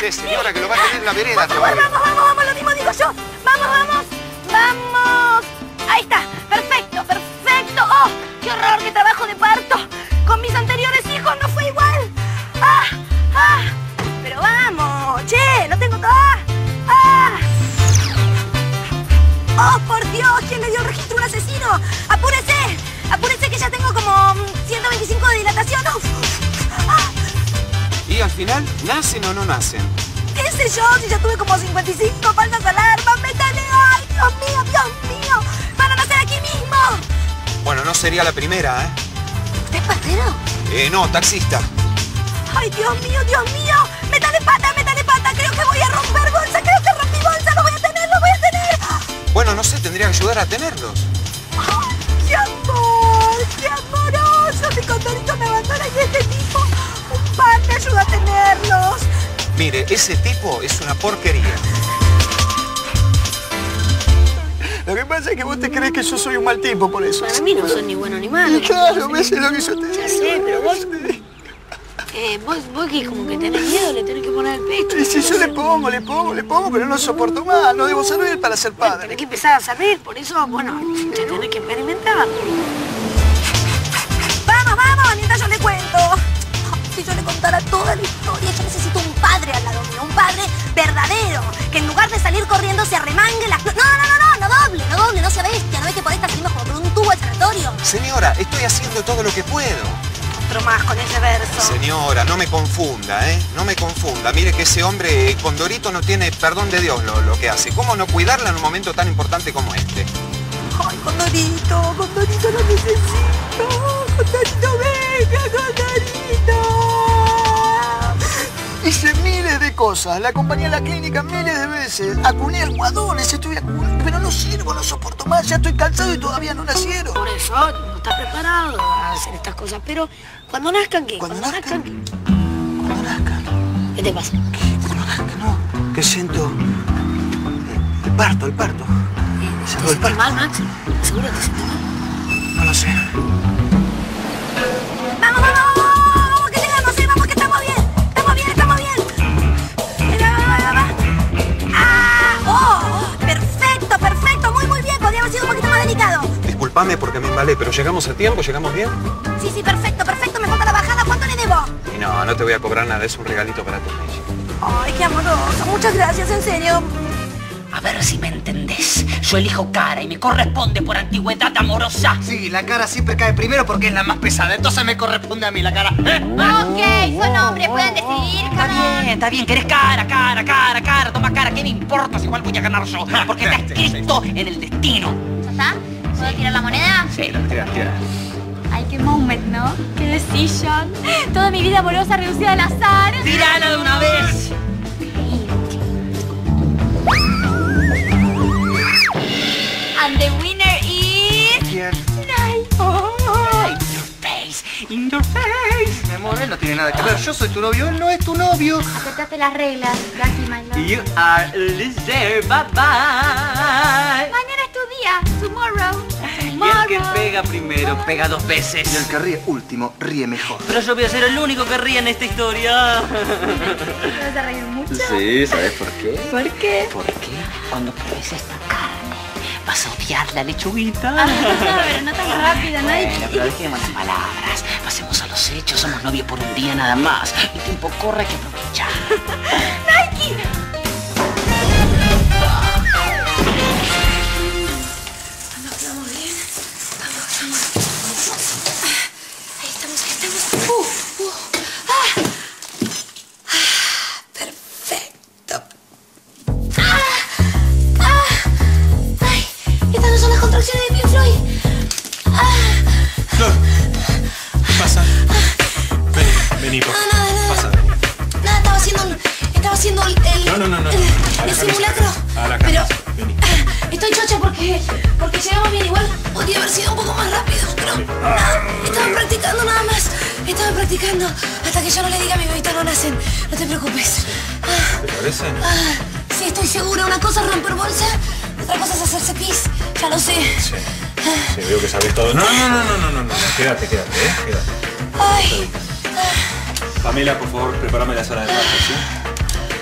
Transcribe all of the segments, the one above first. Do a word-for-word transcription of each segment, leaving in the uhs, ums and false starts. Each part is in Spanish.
usted, señora, que lo va a tener en la vereda Por favor, todavía. vamos, vamos, vamos, lo mismo digo yo. Vamos, vamos, vamos. Ahí está, perfecto, perfecto. ¡Oh, qué horror, qué trabajo de parto! Con mis anteriores hijos no fue igual. ¡Ah, ah! Pero vamos, che, no tengo todo. ¡Ah! ¡Oh, por Dios! ¿Quién le dio el registro a un asesino? ¡Apúrese! ¡Apúrese que ya tengo como ciento veinticinco de dilatación! ¡Uf! ¡Ah! ¿Y al final, nacen o no nacen? ¿Qué sé yo? Si ya tuve como cincuenta y cinco falsas alarmas, métale. ¡Ay, Dios mío, Dios mío! ¡Van a nacer aquí mismo! Bueno, no sería la primera, ¿eh? ¿Usted es partero? Eh, no, taxista. ¡Ay, Dios mío, Dios mío! ¡Métale pata, métale pata! Creo que voy a romper bolsa, creo que rompí bolsa, lo voy a tener, lo voy a tener. Bueno, no sé, tendría que ayudar a tenerlos. ¡Ay, qué amor! ¡Qué amoroso! Mi condorito me abandona y este tipo, un pan me ayuda a tenerlos. Mire, ese tipo es una porquería. Lo que pasa es que vos te crees que yo soy un mal tipo, por eso. Para mí no son ni bueno ni malo. Claro, me hace lo que yo te digo. Ya sé, pero vos... Eh, vos, vos que como que tenés miedo, le tenés que poner el pecho. Sí, sí, yo le pongo, le pongo, le pongo, pero no soporto más. No debo servir para ser Bueno, padre. tenés que empezar a servir, por eso, bueno, te tenés que experimentar. ¡Vamos, vamos! Mientras yo le cuento. Si yo le contara toda la historia, yo necesito un padre al lado mío, un padre verdadero, que en lugar de salir corriendo se arremangue las... No, no, no, no, no doble, no doble, no sea bestia, no ves que por esta salimos como por un tubo al sanatorio. Señora, estoy haciendo todo lo que puedo. Otro más con ese verso. Señora, no me confunda, ¿eh? No me confunda. Mire que ese hombre Condorito no tiene perdón de Dios lo, lo que hace. ¿Cómo no cuidarla en un momento tan importante como este? Ay, Condorito, Condorito lo necesito. Condorito, venga, Condorito. Hice miles de cosas. La acompañé a la clínica miles de veces. Acuné almohadones, estoy acuné, pero no sirvo, no soporto más. Ya estoy cansado y todavía no nacieron. Por eso no estás preparado a hacer estas cosas, pero cuando nazcan, ¿qué? ¿Cuando nazcan? ¿qué? Cuando nazcan. ¿Qué te pasa? ¿Qué? Cuando nazcan, no. Que siento... El parto, el parto. ¿Te Siento el sientes parto. mal, Max? ¿Seguro te sientes mal? No lo sé. Vamos, vamos, vamos, vamos, que llegamos, sí, vamos, que estamos bien. Estamos bien, estamos bien. Venga, va, va, va. ¡Ah! ¡Oh! Perfecto, perfecto, muy, muy bien. Podría haber sido un poquito más delicado. Disculpame porque me embalé, pero ¿llegamos a tiempo? ¿Llegamos bien? Sí, sí, perfecto, perfecto. Me falta la bajada. ¿Cuánto le debo? Y no, no te voy a cobrar nada, es un regalito para tu niña. Ay, qué amoroso. Muchas gracias, en serio. A ver si me entendés. Yo elijo cara y me corresponde por antigüedad amorosa. Sí, la cara siempre cae primero porque es la más pesada. Entonces me corresponde a mí la cara. ¿Eh? Ok, son hombres, pueden decidir. Está bien, está bien. ¿Querés cara, cara, cara, cara? Toma cara. ¿Qué me importa si igual voy a ganar yo? Porque está escrito en el destino. ¿Ya está? ¿Puedo tirar la moneda? Sí, lo tiras, tiras. Ay, qué moment, ¿no? Qué decision. Toda mi vida amorosa reducida al azar. ¡Tírala de una vez! And the winner is... ¿Quién? Ay, Oh, in your face, in your face. Mi amor, él no tiene nada que ver. Yo soy tu novio, él no es tu novio. aceptaste las reglas, Jackie, my love. You are there, bye bye. Mañana es tu día, tomorrow. Y el Tomorrow. que pega primero, pega dos Y el veces. que ríe último, ríe mejor. Pero yo voy a ser el único que ríe en esta historia. ¿Te vas a reír mucho? Sí, ¿sabes por qué? ¿Por qué? Porque cuando pruebes esta carne, vas a odiar la lechuguita. Ah, pero no tan rápido, ¿no? Bueno, pero dejemos las palabras. Pasemos a los hechos. Somos novios por un día nada más. El tiempo corre, hay que aprovechar. ¡Nike! Estamos bien. Estamos, estamos. Ahí estamos, ahí estamos. Uh, uh. Ah. Ah, perfecto. Ah. Ah. Ay, estas no son las contracciones de Pink Floyd. Ah. Flor, ¿qué pasa? Vení, vení, por favor. Nada, nada. Pasa. Nada, estaba haciendo, estaba haciendo el, el, No, no, no, no. el, A la el camisa. simulacro. A la Pero camisa. Vení. ah, estoy chocha porque, porque llegamos bien igual. Podría haber sido un poco más rápido, pero nada, estaba practicando nada más. Estaba practicando hasta que yo no le diga a mi bebito no nacen. No te preocupes. Ah, ¿Te parece? ah, sí, estoy segura. Una cosa es romper bolsa, otra cosa es hacerse pis. Ya lo sé. Sí. Sí, veo que sabes todo. No, no, no, no, no, no, no. Quédate, quédate, ¿eh? Quédate. Ay, Pamela, por favor, prepárame la sala de parto, ¿sí?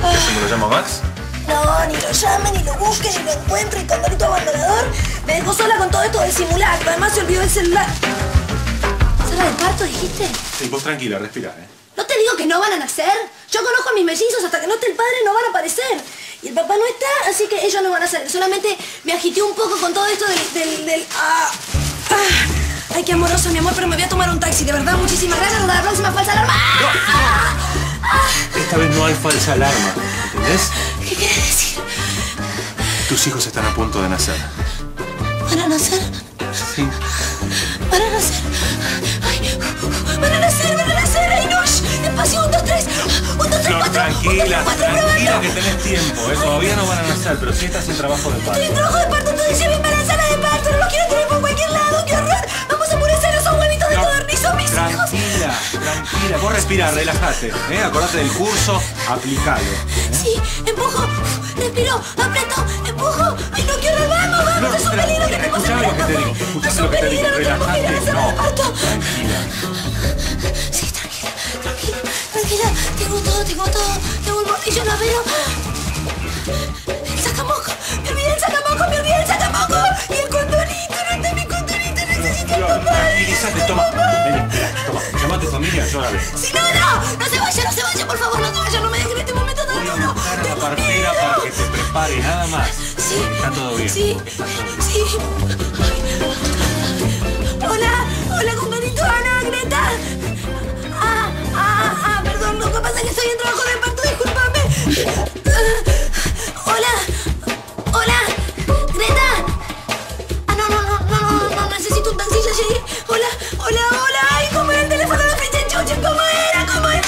¿Qué hacemos? ¿Lo llamo a Max? No, ni lo llame, ni lo busque, ni lo encuentre. El Condorito abandonador me dejó sola con todo esto del simulacro. Además se olvidó el celular. ¿Sala de parto dijiste? Sí, vos tranquila, respira, ¿eh? ¿No te digo que no van a nacer? Yo conozco a mis mellizos, hasta que no esté el padre no van a aparecer. Y el papá no está, así que ellos no van a salir. Solamente me agité un poco con todo esto del... del, del ah, ah. Ay, qué amorosa, mi amor, pero me voy a tomar un taxi. De verdad, muchísimas gracias. Hasta la próxima falsa alarma. No, Ah, ah. esta vez no hay falsa alarma, ¿entendés? ¿Qué quieres decir? Tus hijos están a punto de nacer. ¿Van a nacer? Sí. ¿Van a nacer? Ay, van a nacer, van a nacer. Ay, no, shh, despacio, un, dos, tres. Un, dos, tres, Flor, cuatro. tranquila, Un, dos, cuatro, tranquila probando. que tenés tiempo, ¿eh? Todavía no van a nacer, pero sí estás en trabajo de Estoy en parto. trabajo de parto, entonces llévenme a la sala de parto. No los quiero tener por cualquier lado, qué horror. Vamos a poner esos huevitos de No, codorniz, son mis hijos. tranquila, tranquila. Vos respirá, relájate, ¿eh? Acordate del curso, aplicalo. ¿eh? Sí, empujo, respiro, aprieto, empujo. Ay, no, qué horror, vamos, vamos. No, Es un peligro que tranquila, tenemos escuchame lo que te digo, Es escuchame un lo que te digo, peligro, no tenemos que ir a la relájate, sala de no, parto. tranquila. Sí, tranquila, tranquila, tranquila. Tengo todo, tengo todo. Tengo el bolsillo, la veo. El sacamoco. Me olvidé el sacamoco, me olvidé el sacamoco. Y el condorito, no está mi condorito. Necesito Flor, papá. tranquilízate, toma. Vení, espera, toma. Llama a tu familia, yo la veo. Si no, no, no se vaya, no se vaya, por favor, no se vaya, no me dejen en este momento tan Voy a duro. buscar a la Tengo partera miedo. para que te prepare, nada más. Sí. Está todo bien. Sí, Está todo bien. sí. Hola, hola, condorito, Ana, Greta. Ah, ah, ah, perdón, lo que pasa es que estoy en trabajo de parto, discúlpame. Ah, hola, hola, Greta. Ah, no, no, no, no, no, no, necesito un taxi, ya llegué. Hola, hola, hola. Ay, ¿cómo era el teléfono de Frichechuche? ¿Cómo era? ¿Cómo era?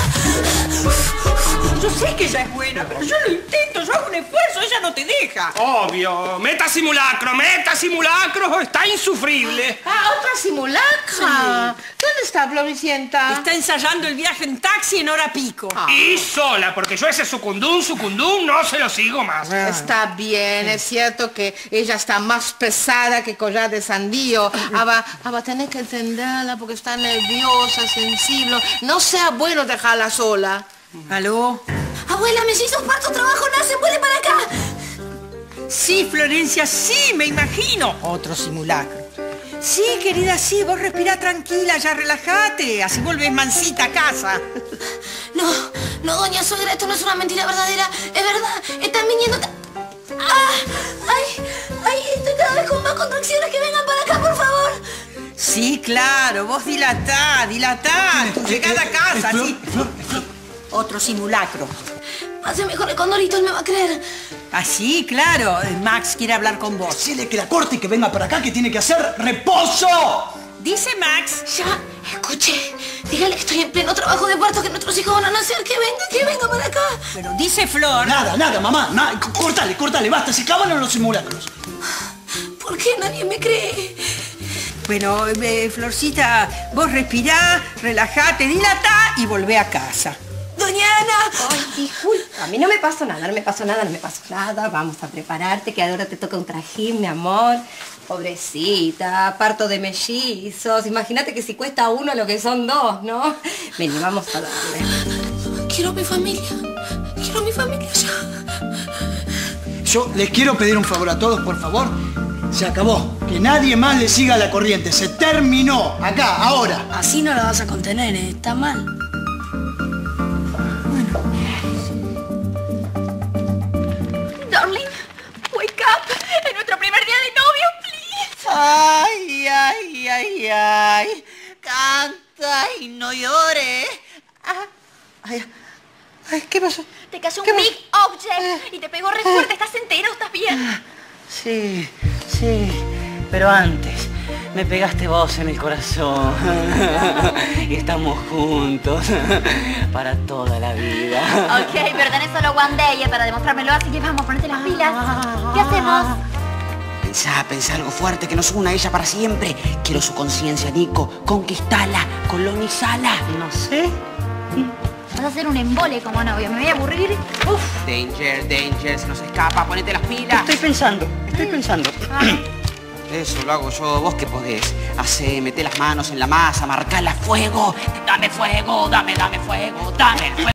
Yo sé que ella es buena, pero yo lo intento, yo hago un esfuerzo, ella no te deja. Obvio. Meta simulacro, meta simulacro. Está insufrible. Ah, otra simulacra. ¿Dónde está Floricienta? Está ensayando el viaje en taxi en hora pico. Y sola, porque yo ese sucundún, sucundún, no se lo sigo más. Está bien, es cierto que ella está más pesada que collar de sandío. Aba, aba, tenés que entenderla porque está nerviosa, sensible. No sea bueno dejarla sola. ¿Aló? Abuela, mellizos, parto, trabajo, nacen, vuelve para acá. Sí, Florencia, sí, me imagino. Otro simulacro. Sí, querida, sí, vos respirá tranquila, ya relájate, así volvés mansita a casa. No, no, doña suegra, esto no es una mentira verdadera, es verdad, están viniendo... ¡Ah! ¡Ay! ¡Ay! Estoy cada vez con más contracciones, que vengan para acá, por favor. Sí, claro, vos dilatá, dilatá, tu llegada a casa, sí. Otro simulacro. Pase mejor el condorito, él me va a creer. Ah, sí, claro, Max quiere hablar con vos. Decile que la corte y que venga para acá, que tiene que hacer reposo. Dice Max. Ya, escuche, dígale que estoy en pleno trabajo de parto, que nuestros hijos van a nacer, que venga, que venga para acá. Pero dice Flor... Nada, nada, mamá, nada. Cortale, cortale, basta, se acaban los simulacros. ¿Por qué nadie me cree? Bueno, eh, Florcita, vos respirá, relajate, dilatá y volvé a casa. ¡Doña Ana! Ay, disculpa, a mí no me pasó nada, no me pasó nada, no me pasó nada. Vamos a prepararte, que ahora te toca un trajín, mi amor. Pobrecita, parto de mellizos. Imagínate que si cuesta uno lo que son dos, ¿no? Vení, vamos a darle. Quiero mi familia. Quiero mi familia ya. Yo les quiero pedir un favor a todos, por favor. Se acabó. Que nadie más le siga la corriente. Se terminó. Acá, ahora. Así no la vas a contener, ¿eh? Está mal. Darling, wake up. Es nuestro primer día de novio, please. Ay, ay, ay, ay. Canta y no llores. Ah, ay, ay, ¿qué pasó? Te cayó un ¿Qué big object y te pegó re fuerte. ¿Estás entero? ¿Estás bien? Sí, sí, pero antes me pegaste vos en el corazón y estamos juntos para toda la vida. Ok, pero tenés solo one day eh, para demostrármelo, así que vamos, ponete las pilas. ¿Qué hacemos? Pensá, pensá algo fuerte que nos una a ella para siempre. Quiero su conciencia, Nico. Conquistala, colonizala. No sé. Vas a hacer un embole como novio, me voy a aburrir. Uf. Danger, danger, se nos escapa, ponete las pilas. Estoy pensando, estoy pensando. Eso lo hago yo, vos que podés. Hacé, meté las manos en la masa, marcala fuego. Dame fuego, dame, dame fuego, dame fuego.